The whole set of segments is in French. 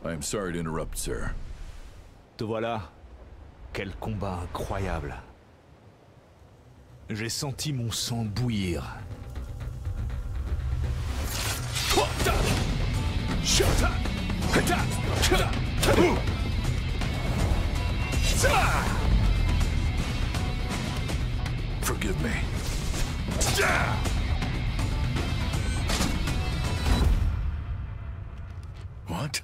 I am sorry to interrupt, sir. Te voilà. Quel combat incroyable. J'ai senti mon sang bouillir. Forgive me. What?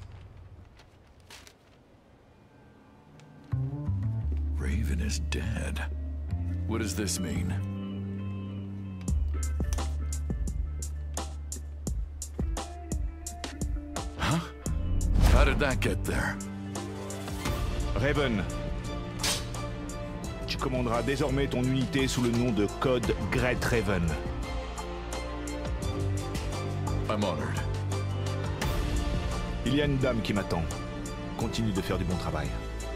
Raven is dead. What does this mean? Huh? How did that get there? Raven. Tu commanderas désormais ton unité sous le nom de Code Great Raven. I'm honored. Il y a une dame qui m'attend. Continue de faire du bon travail.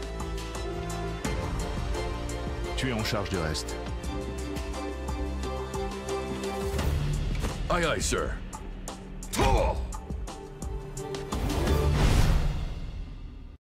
Tu es en charge du reste. Aye, aye, sir.